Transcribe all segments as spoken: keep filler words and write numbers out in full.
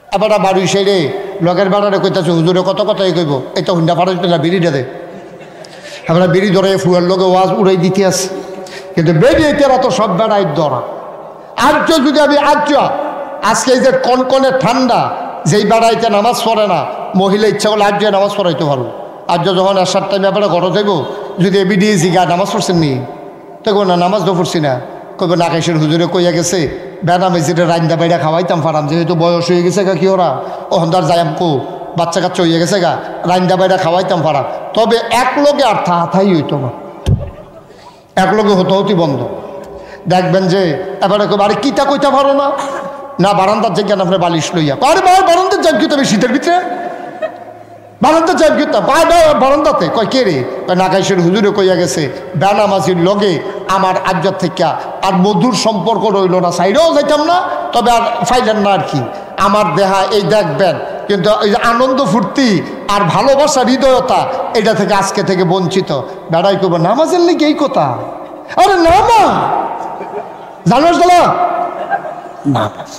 এবার বাড়ি সেরে লগের বাড়ারে কইতাছে হুজুরে কত কথাই কইব এই তো হুন্ডা ফাটা না বিড়িটা দে আমরা বিড়ি ধরে ফুয়ার লোকে ওয়াজ উড়াই দিতে আসি কিন্তু বেরিয়ে তেরা তো সব বেড়াই ধরা আর্য যদি আমি আর্য আজকে এই যে কনকনে ঠান্ডা যেই বেড়াইতে নামাজ পড়ে না মহিলা ইচ্ছা করলে আর্য নামাজ পড়াইতে পারবো আর্য যখন আসার টাইমে আপনারা ঘরে যাইব যদি এবি দিয়েছি গা নামাজ পড়ছেন নি তো কই না নামাজ তো পড়ছি না কইব নাকাশের হুজুরে কইয়া গেছে বেড়া মেজিটা রান্দা বাইরা খাওয়াইতাম ফারাম যেহেতু বয়স হয়ে গেছে গা কি ওরা ও হন্দার যাইম কো বাচ্চা কাচ্চা হয়ে গেছে গা রান্দা বাইরা খাওয়াইতাম ফারাম তবে এক লোকে আর থা থাই হইতো না এক লোকে হতো হতি বন্ধ দেখবেন যে এবারে আরে কিতা কইতা পারো না না বারান্দার জায়গা আপনার বালিশ লইয়া আরে বাবার বারান্দার জায়গা তবে শীতের ভিতরে বারান্দার জায়গা বারান্দাতে কয় কে রে নাকাইশের হুজুরে কইয়া গেছে বেনামাজির লগে আমার আজ্জার থেকে আর মধুর সম্পর্ক রইল না সাইডেও যাইতাম না তবে আর ফাইলেন না আর কি আমার দেহা এই দেখবেন কিন্তু এই যে আনন্দ ফুর্তি আর ভালোবাসা হৃদয়তা এটা থেকে আজকে থেকে বঞ্চিত বেড়াই করবো নামাজের লিগে এই কথা আরে নামা জানোস দাদা নামাজ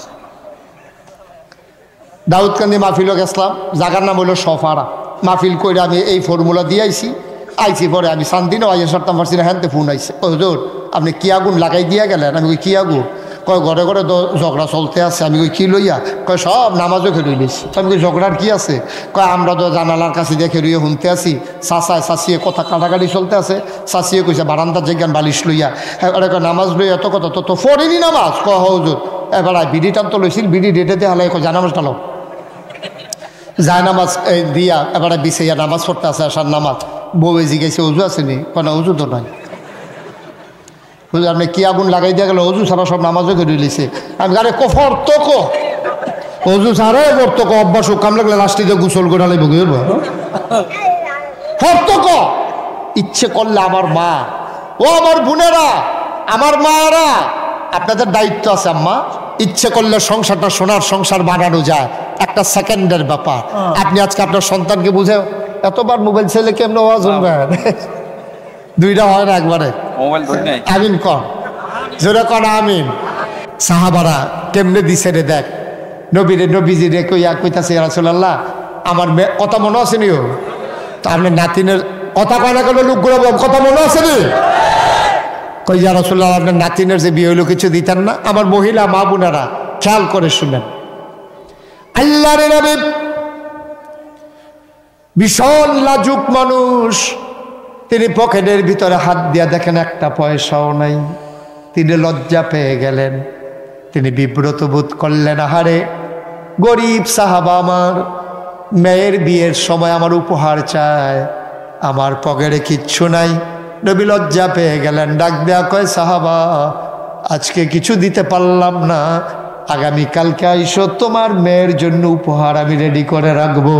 দাউদকান্দি মাহফিলও গেছিলাম জায়গার নাম হইল সফারা মাহফিল করে আমি এই ফর্মুলা দিয়ে আইছি আইছি পরে আমি শান্তিনও আইসে সরতাম পারছি না হ্যান্তে ফোন আইসে ও হুজুর আপনি কি আগুন লাগাই দিয়া গেলেন আমি কই কি আগুন কয় ঘরে ঘরে তো ঝগড়া চলতে আছে আমি কই কি লইয়া কয় সব নামাজও খেয়ে লইছি আমি কই ঝগড়ার কি আছে কয় আমরা তো জানালার কাছে দেখে রুইয়ে শুনতে আসি চাচায় চাচিয়ে কথা কাটাকাটি চলতে আছে চাচিয়ে কইছে বারান্দার জায়গান বালিশ লইয়া এবারে কয় নামাজ লই এত কথা তো তো ফরিনি নামাজ কয় হুজুর এবার বিড়ি টান তো লইছিল বিড়ি ডেটেতে হালাই কয় জানামাজ টালো যায় নামাজ দিয়া এবারে বিছাইয়া নামাজ পড়তে আছে আসার নামাজ বউ জিজ্ঞাসা উজু আসেনি কেন উজু তো নয় হুজুর আপনি কি আগুন লাগাই দিয়া গেল উজু ছাড়া সব নামাজও করে লিছে আমি আরে কফর তো কো উজু ছাড়া বর্ত কো অভ্যাস কাম লাগলে লাস্টিতে গোসল করে লাগবে বুঝবো ফর্ত কো ইচ্ছে করলে আমার মা ও আমার বোনেরা আমার মারা আপনাদের দায়িত্ব আছে আম্মা ইচ্ছে করলে সংসারটা সোনার সংসার বানানো যায় একটা সেকেন্ডের ব্যাপার আপনি আজকে আপনার সন্তানকে বুঝে এতবার মোবাইল ছেলে কেমন আওয়াজ শুনবেন দুইটা হয় না একবারে আমিন কর জোরে কর আমিন সাহাবারা কেমনে দিছে রে দেখ নবীরে নবীজি রে কইয়া কইতাছে ইয়া রাসূলুল্লাহ আমার কথা মনে আছে নি ও তো আপনার নাতিনের কথা কয় না কেন লোকগুলো কথা মনে আছে নি কই ইয়া রাসূলুল্লাহ আপনার নাতিনের যে বিয়ে হইলো কিছু দিতেন না আমার মহিলা মা বোনেরা খেয়াল করে শুনেন আল্লাহর নবী ভীষণ লাজুক মানুষ তিনি পকেটের ভিতরে হাত দিয়া দেখেন একটা পয়সাও নাই তিনি লজ্জা পেয়ে গেলেন তিনি বিব্রত বোধ করলেন আহারে গরিব সাহাবা আমার মেয়ের বিয়ের সময় আমার উপহার চায় আমার পকেটে কিচ্ছু নাই নবী লজ্জা পেয়ে গেলেন ডাক দেয়া কয় সাহাবা আজকে কিছু দিতে পারলাম না আগামীকালকে আইসো তোমার মেয়ের জন্য উপহার আমি রেডি করে রাখবো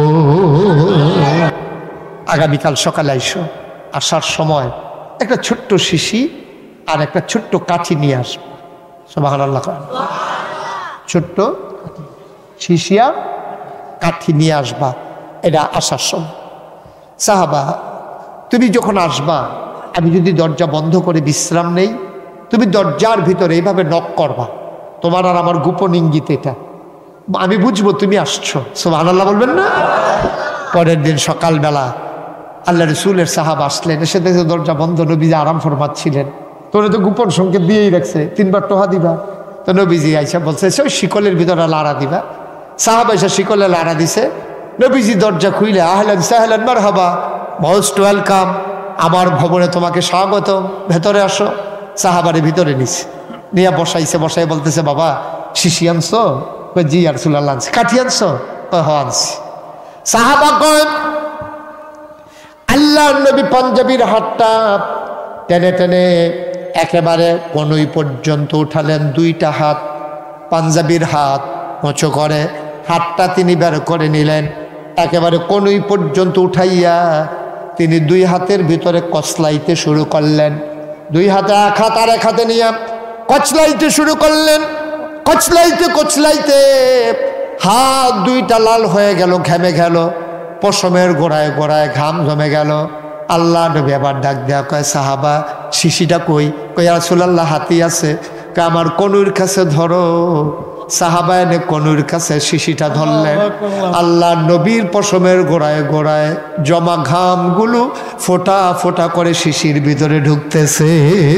আগামীকাল সকালে আইসো আসার সময় একটা ছোট্ট শিশি আর একটা ছোট্ট কাঠি নিয়ে আসবো সুবহানাল্লাহ ছোট্ট শিশিয়া কাঠি নিয়ে আসবা এটা আসার সময় সাহাবা তুমি যখন আসবা আমি যদি দরজা বন্ধ করে বিশ্রাম নেই তুমি দরজার ভিতরে এইভাবে নক করবা তোমার আর আমার গোপন ইঙ্গিত এটা আমি বুঝবো তুমি আসছো সুবহানাল্লাহ বলবেন না পরের দিন সকালবেলা আল্লাহ রসুলের সাহাবা আসলেন এসে দেখে দরজা বন্ধ নবীজি আরাম ফরমাচ্ছিলেন তোরা তো গোপন সংকেত দিয়েই রাখছে তিনবার টোহা দিবা তো নবীজি আইসা বলছে ওই শিকলের ভিতরে লাড়া দিবা সাহাবা এসে শিকলে লাড়া দিছে নবীজি দরজা খুইলে আহলেন সাহলেন মারহাবা মোস্ট ওয়েলকাম আমার ভবনে তোমাকে স্বাগতম ভেতরে আসো সাহাবারে ভিতরে নিছে নিয়ে বসাইছে বসাই বলতেছে বাবা শিশি আনছো জি আর রাসূলুল্লাহ আনছি কাঠি আনছো হ আনছি সাহাবা কয় আল্লাহর নবী পাঞ্জাবির হাতটা টেনে টেনে একেবারে কনুই পর্যন্ত উঠালেন দুইটা হাত পাঞ্জাবির হাত উঁচু করে হাতটা তিনি বের করে নিলেন একেবারে কনুই পর্যন্ত উঠাইয়া তিনি দুই হাতের ভিতরে কচলাইতে শুরু করলেন দুই হাতে এক হাত আর এক হাতে নিয়ে কচলাইতে শুরু করলেন কচলাইতে কচলাইতে হাত দুইটা লাল হয়ে গেল ঘেমে গেল পশমের গোড়ায় গোড়ায় ঘাম জমে গেল আল্লাহ নবী আবার ডাক দেয়া কয় সাহাবা শিশিটা কই কই রাসূলুল্লাহ হাতি আছে কয় আমার কনুর কাছে ধরো সাহাবায়নে কনুর কাছে শিশিটা ধরলেন। আল্লাহ নবীর পশমের গোড়ায় গোড়ায় জমা ঘামগুলো ফোঁটা ফোঁটা করে শিশির ভিতরে ঢুকতেছে।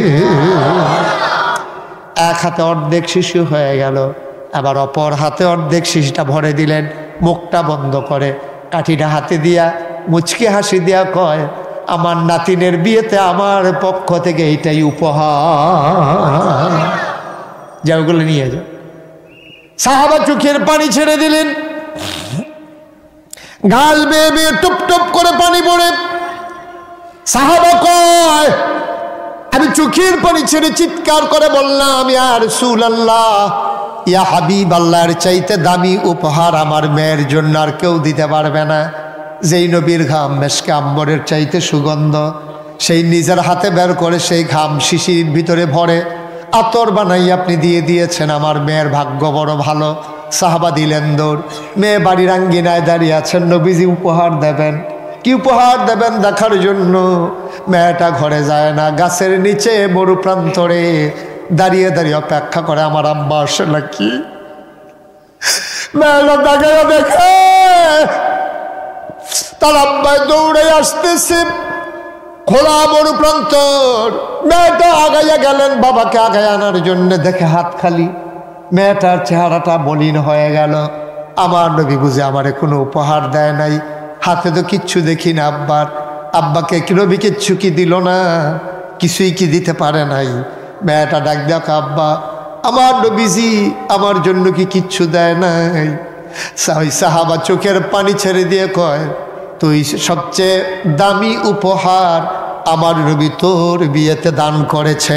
এক হাতে অর্ধেক শিশি হয়ে গেল, আবার অপর হাতে অর্ধেক শিশিটা ভরে দিলেন। মুখটা বন্ধ করে কাঠিটা হাতে দিয়া মুচকি হাসি দিয়া কয়, আমার নাতিনের বিয়েতে আমার পক্ষ থেকে এইটাই উপহার, যা ওগুলো নিয়ে যাও। সাহাবা চোখের পানি ছেড়ে দিলেন, গাল বেয়ে বেয়ে টুপ টুপ করে পানি পড়ে। সাহাবা কয়, আমি চোখের পানি ছেড়ে চিৎকার করে বললাম, ইয়া রাসূলুল্লাহ, ইয়া হাবিব আল্লাহর চাইতে দামি উপহার আমার মেয়ের জন্য আর কেউ দিতে পারবে না। যেই নবীর ঘাম মেশকে আম্বরের চাইতে সুগন্ধ, সেই নিজের হাতে বের করে সেই ঘাম শিশির ভিতরে ভরে আতর বানাই আপনি দিয়ে দিয়েছেন। আমার মেয়ের ভাগ্য বড় ভালো। সাহাবা দিলেন দৌড়। মেয়ে বাড়ির আঙ্গিনায় দাঁড়িয়ে আছেন, নবীজি উপহার দেবেন। কি উপহার দেবেন দেখার জন্য মেয়েটা ঘরে যায় না, গাছের নিচে মরু প্রান্তরে দাঁড়িয়ে দাঁড়িয়ে অপেক্ষা করে আমার আব্বা আসে নাকি। মেয়েটা দেখে দেখে তার আব্বাই দৌড়ে আসতেছে, খোলা মরু প্রান্তর। মেয়েটা আগাইয়া গেলেন বাবাকে আগায় আনার জন্য, দেখে হাত খালি। মেয়েটার চেহারাটা মলিন হয়ে গেল। আমার নবী বুঝে আমারে কোনো উপহার দেয় নাই, হাতে তো কিচ্ছু দেখি না আব্বার। আব্বাকে কি নবী কিচ্ছু কি দিল না? কিছুই কি দিতে পারে নাই? মেয়েটা ডাক দেখ, আব্বা আমার নবীজি আমার জন্য কি কিচ্ছু দেয় নাই? সাহাবা চোখের পানি ছেড়ে দিয়ে কয়, তুই সবচেয়ে দামি উপহার আমার নবী তোর বিয়েতে দান করেছে।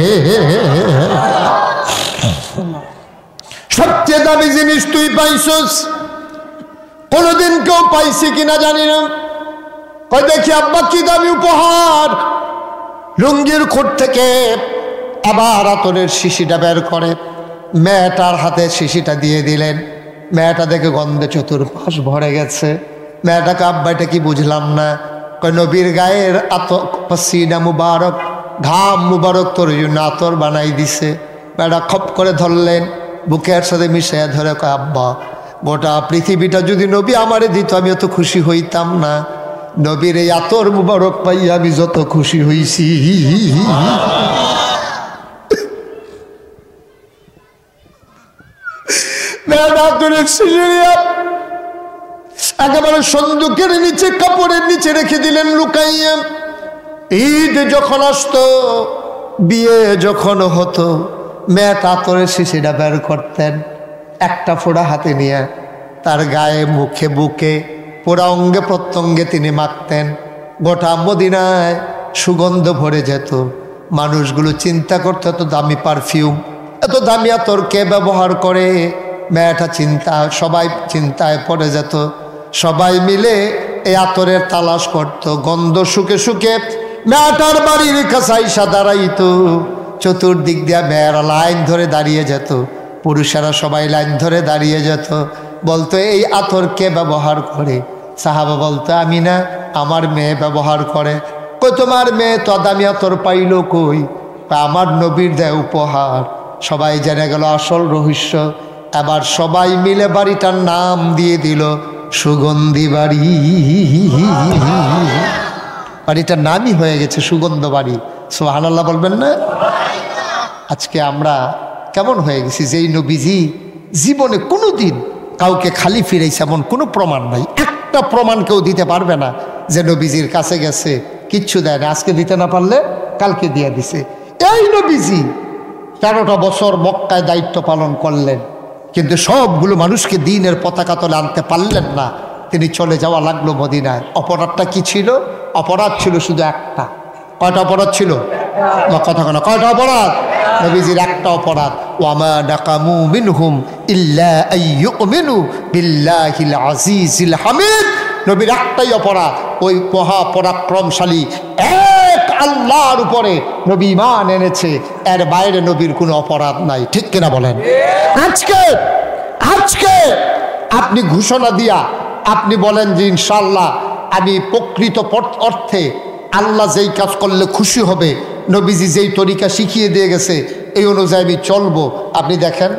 সবচেয়ে দামি জিনিস তুই পাইছস, কোনদিন কেউ পাইছে কিনা জানি না। কয় দেখি আব্বা কি দামি উপহার। লুঙ্গির খোট থেকে আবার আতরের শিশিটা বের করে মেয়েটার হাতে শিশিটা দিয়ে দিলেন। মেয়েটা দেখে গন্ধে চতুর্পাশ ভরে গেছে। মেয়েটাকে আব্বা এটা কি বুঝলাম না। কয় নবীর গায়ের আতর পসিনা মুবারক, ঘাম মুবারক তোর জন্য আতর বানাই দিছে। মেয়েটা খপ করে ধরলেন, বুকের সাথে মিশিয়ে ধরে কয়, আব্বা গোটা পৃথিবীটা যদি নবী আমারে দিত আমি অত খুশি হইতাম না। নবীর এই আতর মুবারক পাই আমি যত খুশি হইছি। একেবারে সন্দুকের নিচে কাপড়ের নিচে রেখে দিলেন লুকাইয়া। ঈদ যখন আসতো, বিয়ে যখন হতো, মেয়েটা আতরের শিশিটা বের করতেন, একটা ফোঁড়া হাতে নিয়ে তার গায়ে মুখে বুকে পুরা অঙ্গে প্রত্যঙ্গে তিনি মাখতেন। গোটা মদিনায় সুগন্ধ ভরে যেত। মানুষগুলো চিন্তা করতো এত দামি পারফিউম, এত দামি আতর কে ব্যবহার করে। মেয়েটা চিন্তা, সবাই চিন্তায় পড়ে যেত। সবাই মিলে এই আতরের তালাশ করতো। গন্ধ শুকে শুকে মেয়েটার বাড়ির কাছে আইসা দাঁড়াইতো। চতুর্দিক দিয়া মেয়েরা লাইন ধরে দাঁড়িয়ে যেত, পুরুষেরা সবাই লাইন ধরে দাঁড়িয়ে যেত। বলতো এই আতর কে ব্যবহার করে? সাহাবা বলতো আমি না, আমার মেয়ে ব্যবহার করে। কই তোমার মেয়ে তো দামি আতর পাইল কই? আমার নবীর দেয় উপহার। সবাই জেনে গেল আসল রহস্য। এবার সবাই মিলে বাড়িটার নাম দিয়ে দিল সুগন্ধি বাড়ি। বাড়িটার নামই হয়ে গেছে সুগন্ধ বাড়ি। সুবহানাল্লাহ বলবেন না? আজকে আমরা কেমন হয়ে গেছি, যেই নবীজি জীবনে কোনো দিন কাউকে খালি ফিরেছে এমন কোনো প্রমাণ নাই। একটা প্রমাণ কেউ দিতে পারবে না যে নবীজির কাছে গেছে কিচ্ছু দেয় না। আজকে দিতে না পারলে কালকে দিয়ে দিছে। এই নবীজি তেরোটা বছর মক্কায় দায়িত্ব পালন করলেন, কিন্তু সবগুলো মানুষকে দ্বীনের পতাকা তলে আনতে পারলেন না। তিনি চলে যাওয়া লাগলো মদিনায়। অপরাধটা কি ছিল? অপরাধ ছিল শুধু একটা। কয়টা অপরাধ ছিল? কথা কেন, কয়টা অপরাধ? নবীজির একটা অপরাধ, ওয়ামা নাকামু মিনহুম ইল্লা আইয়ুমিনু বিল্লাহিল আজিজিল হামিদ। নবীর একটাই অপরাধ, ওই মহা পরাক্রমশালী এক আল্লাহর উপরে নবী ঈমান এনেছে। এর বাইরে নবীর কোনো অপরাধ নাই। ঠিক কিনা বলেন? আজকে আজকে আপনি ঘোষণা দিয়া আপনি বলেন যে ইনশাআল্লাহ আমি প্রকৃত অর্থে আল্লাহ যেই কাজ করলে খুশি হবে, নবীজি যেই তরিকা শিখিয়ে দিয়ে গেছে এই অনুযায়ী আমি চলবো। আপনি দেখেন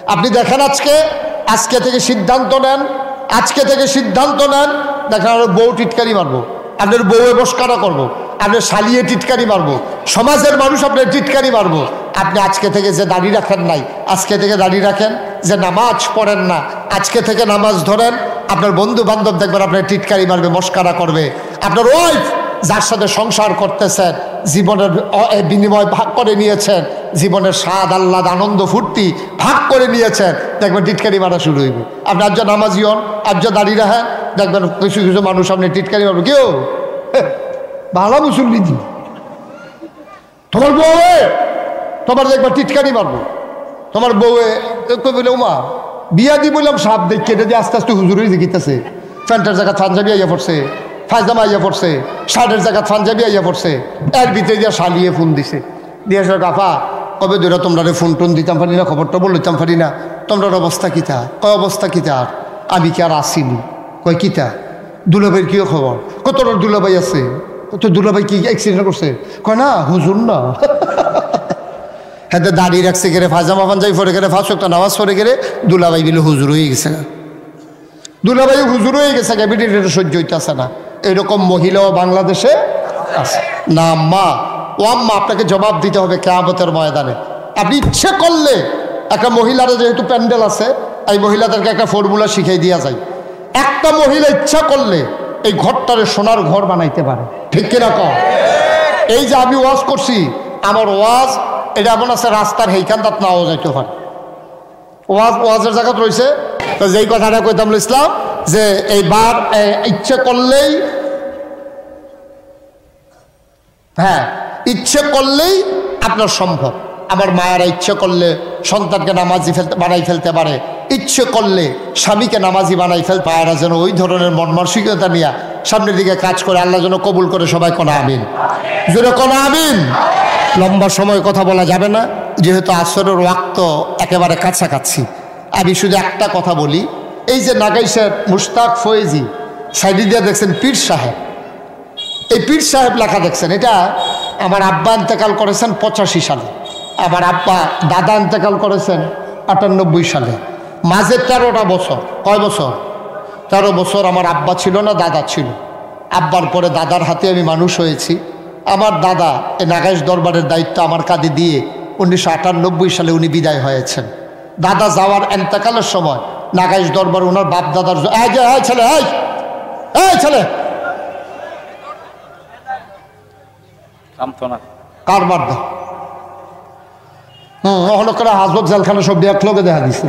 আপনি দেখেন আজকে আজকে থেকে সিদ্ধান্ত নেন, আজকে থেকে সিদ্ধান্ত নেন, দেখেন আপনার বউ টিটকারি মারবো, আপনার বউয়ে বসকারা করবো, আপনার শালিয়ে টিটকারি মারবো, সমাজের মানুষ আপনার টিটকারি মারবো। আপনি আজকে থেকে যে দাড়ি রাখেন নাই, আজকে থেকে দাড়ি রাখেন, যে নামাজ পড়েন না, আজকে থেকে নামাজ ধরেন। আপনার বন্ধু বান্ধব দেখবেন আপনার টিটকারি মারবে, মস্কারা করবে। আপনার ওয়াইফ যার সাথে সংসার করতেছেন, জীবনের বিনিময় ভাগ করে নিয়েছেন, জীবনের স্বাদ আহ্লাদ আনন্দ ফুর্তি ভাগ করে নিয়েছেন, দেখবেন টিটকারি মারা শুরু হইবে। আপনি আজ নামাজি হন, আজ দাঁড়িয়ে রাখেন, দেখবেন কিছু কিছু মানুষ আপনি টিটকারি মারবে, কেউ ভালো মুসল্লি দি তোমার বউয়ে, তোমার দেখবার টিটকারি মারবো। তোমার বউয়ে বলে উমা বিয়া দি বললাম সাপ দেখ কেটে দিয়ে আস্তে আস্তে হুজুরই দেখিতেছে, প্যান্টের জায়গা পাঞ্জাবি আইয়া পড়ছে, ফায়জামা আইয়া পড়ছে, শার্টের জায়গা পাঞ্জাবি আইয়া পড়ছে, এর ভিতরে দিয়ে শালিয়ে ফোন দিছে, দিয়ে আসলে কাফা কবে ধরে তোমরা ফোন টোন দিতাম পারি না, খবরটা বলতাম পারি না, তোমরা অবস্থা কিতা, কয় অবস্থা কিতা, আর আমি কি আর আসিনি, কয় কিতা, দুলাভাইয়ের কিও খবর, কত দুলাভাই আছে, তো দুলাভাই কি অ্যাক্সিডেন্ট করছে, কয় না হুজুর না হ্যাঁ দাঁড়িয়ে রাখছে গেলে ফাজামা পাঞ্জাবি পরে গেলে ফাঁস একটা নামাজ পড়ে গেলে দুলাভাই বিলে হুজুর হয়ে গেছে, দুলাভাই হুজুর হয়ে গেছে, ক্যাবিনেট সহ্য হইতেছে না। এরকম মহিলাও বাংলাদেশে আছে না আম্মা, ও আম্মা আপনাকে জবাব দিতে হবে কিয়ামতের ময়দানে। আপনি ইচ্ছে করলে একটা মহিলারা যেহেতু প্যান্ডেল আছে, এই মহিলাদেরকে একটা ফর্মুলা শিখিয়ে দেওয়া যায়। একটা মহিলা ইচ্ছা করলে এই ঘরটারে সোনার ঘর বানাইতে পারে, ঠিক কিনা কম? এই যে আমি ওয়াজ করছি, আমার ওয়াজ এটা এমন আছে রাস্তার হেইখান তাত নাও যাইতে পারে, ওয়াজ ওয়াজের জায়গা রয়েছে। তো যেই কথাটা কইতাম ইসলাম যে এইবার ইচ্ছে করলেই, হ্যাঁ ইচ্ছে করলেই আপনার সম্ভব। আমার মায়েরা ইচ্ছে করলে সন্তানকে নামাজি ফেলতে বানাই ফেলতে পারে, ইচ্ছে করলে স্বামীকে নামাজি বানাই ফেলতে পারে, যেন ওই ধরনের মন মানসিকতা নিয়ে সামনের দিকে কাজ করে আল্লাহ যেন কবুল করে। সবাই কোনা আমিন, জোরে কোনা আমিন। লম্বা সময় কথা বলা যাবে না, যেহেতু আসরের ওয়াক্ত একেবারে কাছাকাছি। আমি শুধু একটা কথা বলি, এই যে নাগাইশের মুশতাক ফয়েজি সাইডি দিয়ে দেখছেন পীর সাহেব, এই পীর সাহেব লেখা দেখছেন, এটা আমার আব্বা ইন্তেকাল করেছেন পঁচাশি সালে, আমার আব্বা দাদা ইন্তেকাল করেছেন আটানব্বই সালে, মাঝে তেরোটা বছর, কয় বছর? তেরো বছর আমার আব্বা ছিল না, দাদা ছিল। আব্বার পরে দাদার হাতে আমি মানুষ হয়েছি। আমার দাদা এই নাগাইশ দরবারের দায়িত্ব আমার কাঁধে দিয়ে উনিশশো আটানব্বই সালে উনি বিদায় হয়েছেন। দাদা যাওয়ার এন্তেকালের সময় নাগাইশ দরবার ওনার বাপ দাদার এই যে এই ছেলে এই এই ছেলে কার মার দা হম হলো করে হাজবত জেলখানা সব এক লোকে দেখা দিছে,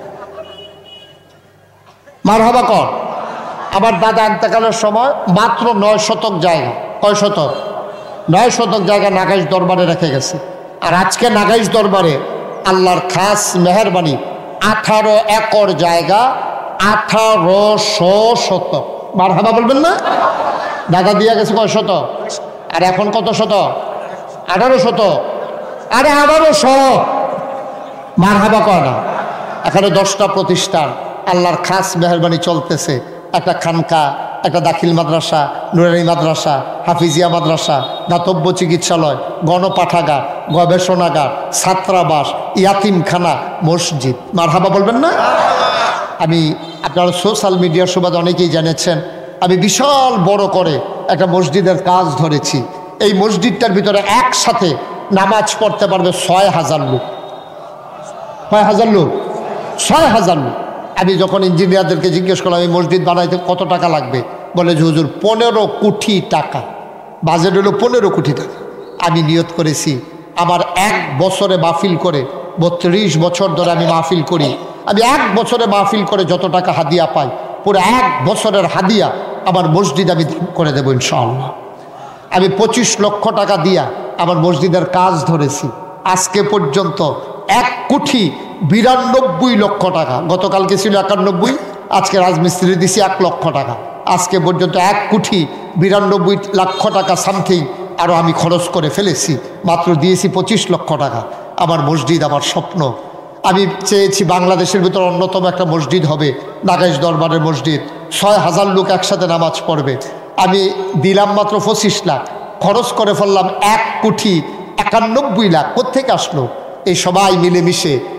মার হবা কর। আমার দাদা এন্তেকালের সময় মাত্র নয় শতক জায়গা, কয় শতক? নয় শতক জায়গা নাগাইশ দরবারে রেখে গেছে। আর আজকে নাগাইশ দরবারে আল্লাহর খাস মেহরবানি আঠারো একর জায়গা, আঠারোশো শতক। মার হাবা বলবেন না? দাদা দিয়া গেছে কয় শতক, আর এখন কত শতক? আঠারো শতক। আরে আঠারোশো, মার হাবা কয় না। এখানে দশটা প্রতিষ্ঠান আল্লাহর খাস মেহরবানি চলতেছে, একটা খানকা, একটা দাখিল মাদ্রাসা, নুরানি মাদ্রাসা, হাফিজিয়া মাদ্রাসা, দাতব্য চিকিৎসালয়, গণপাঠাগার, গবেষণাগার, ছাত্রাবাস, ইয়াতিমখানা, মসজিদ। মারহাবা বলবেন না? আমি আপনারা সোশ্যাল মিডিয়ার সুবাদে অনেকেই জেনেছেন, আমি বিশাল বড় করে একটা মসজিদের কাজ ধরেছি। এই মসজিদটার ভিতরে একসাথে নামাজ পড়তে পারবে ছয় হাজার লোক। ছয় হাজার লোক ছয় হাজার লোক আমি যখন ইঞ্জিনিয়ারদেরকে জিজ্ঞেস করলাম এই মসজিদ বানাইতে কত টাকা লাগবে, বলে যে হুজুর পনেরো কোটি টাকা, বাজেট হলো পনেরো কোটি টাকা। আমি নিয়ত করেছি আমার এক বছরে মাহফিল করে, বত্রিশ বছর ধরে আমি মাহফিল করি, আমি এক বছরে মাহফিল করে যত টাকা হাদিয়া পাই, পুরো এক বছরের হাদিয়া আমার মসজিদ আমি দান করে দেবো ইনশাআল্লাহ। আমি পঁচিশ লক্ষ টাকা দিয়া আমার মসজিদের কাজ ধরেছি। আজকে পর্যন্ত এক কোটি বিরানব্বই লক্ষ টাকা, গতকালকে ছিল একানব্বই, আজকে রাজমিস্ত্রি দিছি এক লক্ষ টাকা। আজকে পর্যন্ত এক কোটি বিরানব্বই লক্ষ টাকা সামথিং আরও আমি খরচ করে ফেলেছি, মাত্র দিয়েছি পঁচিশ লক্ষ টাকা। আমার মসজিদ আমার স্বপ্ন। আমি চেয়েছি বাংলাদেশের ভিতর অন্যতম একটা মসজিদ হবে নাগাইশ দরবারের মসজিদ, ছয় হাজার লোক একসাথে নামাজ পড়বে। আমি দিলাম মাত্র পঁচিশ লাখ, খরচ করে ফেললাম এক কোটি একানব্বই লাখ। কোত্থেকে আসলো? এই সবাই মিলেমিশে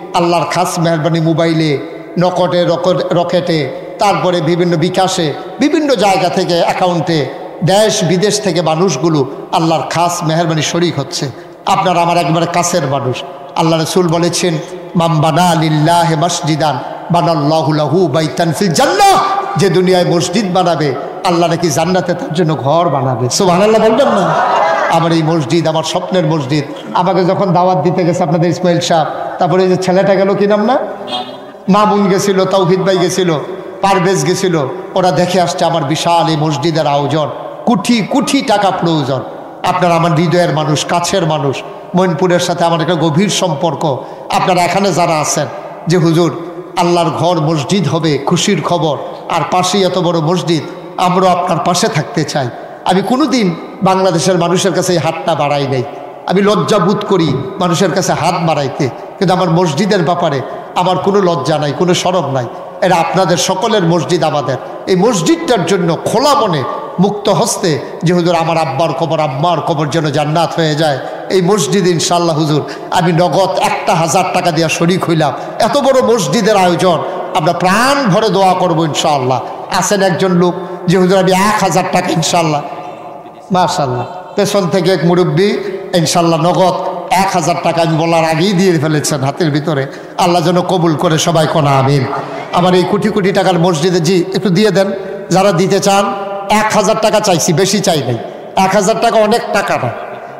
আল্লাহর খাস মেহরবানি মোবাইলে, নকটে, রকেটে, তারপরে বিভিন্ন বিকাশে, বিভিন্ন জায়গা থেকে অ্যাকাউন্টে, দেশ বিদেশ থেকে মানুষগুলো আল্লাহর খাস মেহরবানি শরীক হচ্ছে। আপনারা আমার একবারে কাছের মানুষ। আল্লাহ রাসূল বলেছেন, মাম বানা লিল্লাহি মসজিদান বানাল্লাহু লাহু বাইতান ফিল জান্নাহ। যে দুনিয়ায় মসজিদ বানাবে, আল্লাহ নাকি জান্নাতে তার জন্য ঘর বানাবে। সুবহানাল্লাহ বলবেন না? আমার এই মসজিদ আমার স্বপ্নের মসজিদ। আমাকে যখন দাওয়াত দিতে গেছে আপনাদের ইসমাইল সাহেব, তারপরে এই যে ছেলেটা গেল, কি নাম না, মামুন গেছিল, তাওহিদ ভাই গেছিল, পারভেজ গেছিল, ওরা দেখে আসছে আমার বিশাল এই মসজিদের আয়োজন, কোটি কোটি টাকা প্রয়োজন। আপনারা আমার হৃদয়ের মানুষ, কাছের মানুষ, মইনপুরের সাথে আমার একটা গভীর সম্পর্ক। আপনারা এখানে যারা আছেন যে হুজুর আল্লাহর ঘর মসজিদ হবে, খুশির খবর, আর পাশেই এত বড় মসজিদ, আমরা আপনার পাশে থাকতে চাই। আমি কোনোদিন বাংলাদেশের মানুষের কাছে এই হাতটা বাড়াই নাই। আমি লজ্জা বোধ করি মানুষের কাছে হাত বাড়াইতে, কিন্তু আমার মসজিদের ব্যাপারে আমার কোনো লজ্জা নাই, কোনো শরম নাই। এরা আপনাদের সকলের মসজিদ আমাদের। এই মসজিদটার জন্য খোলা মনে মুক্ত হস্তে যে হুজুর আমার আব্বার কবর আম্মার কবর যেন জান্নাত হয়ে যায়, এই মসজিদ ইনশাল্লাহ হুজুর আমি নগদ একটা হাজার টাকা দিয়া শরিক হইলাম। এত বড় মসজিদের আয়োজন, আমরা প্রাণ ভরে দোয়া করবো ইনশাআল্লাহ। আছেন একজন লোক যে হুজুর আমি এক হাজার টাকা ইনশাল্লাহ, মাশাল্লাহ, পেছন থেকে এক মুরব্বী ইনশাল্লাহ নগদ এক হাজার টাকা আমি বলার আগেই দিয়ে ফেলেছেন হাতের ভিতরে। আল্লাহ যেন কবুল করে, সবাই কোনা আমিন। আমার এই কোটি কোটি টাকার মসজিদে জি একটু দিয়ে দেন যারা দিতে চান। এক হাজার টাকা চাইছি, বেশি চাই নাই। এক হাজার টাকা অনেক টাকা না,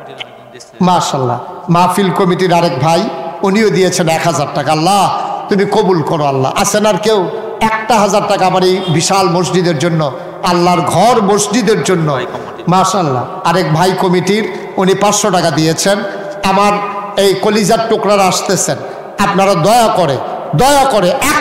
মাশাল্লাহ। মাহফিল কমিটির আরেক ভাই উনিও দিয়েছেন এক হাজার টাকা। আল্লাহ তুমি কবুল করো আল্লাহ। আছেন আর কেউ? একটা হাজার টাকা আমার এই বিশাল মসজিদের জন্য, আল্লাহর ঘর মসজিদের জন্য, মাশাল্লাহ। আরেক ভাই কমিটির উনি পাঁচশো টাকা দিয়েছেন। আমার এই কলিজার টুকরারা আসতেছেন, আপনারা দয়া করে দয়া করে এক